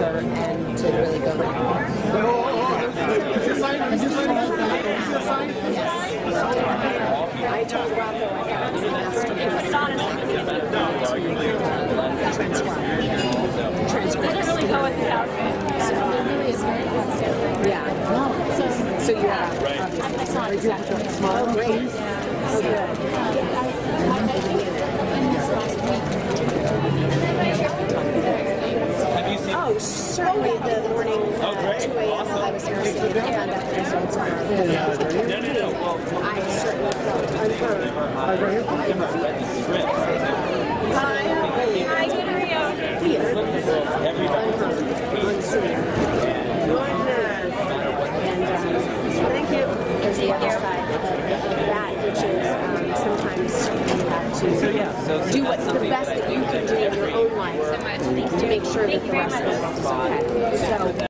and to really go with it. I told Rocco I thought it was the best to transcribe. Doesn't really go with his outfit. So it really is very positive. Yeah. So you have I saw it exactly. oh, great. Oh, good. Oh, certainly the morning 2 a.m. I was here to found out the results are. I certainly felt unheard. Hi, good are you? Here. Unheard. Unseen. And thank you. There's the other side of that, which is sometimes you have to do what's the best that you can do in your own life to make sure that the rest of the world is okay.